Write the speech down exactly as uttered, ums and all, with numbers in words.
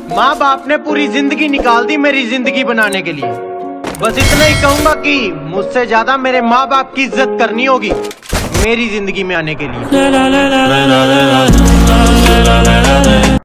माँ बाप ने पूरी जिंदगी निकाल दी मेरी जिंदगी बनाने के लिए। बस इतना ही कहूंगा कि मुझसे ज्यादा मेरे माँ बाप की इज्जत करनी होगी मेरी जिंदगी में आने के लिए।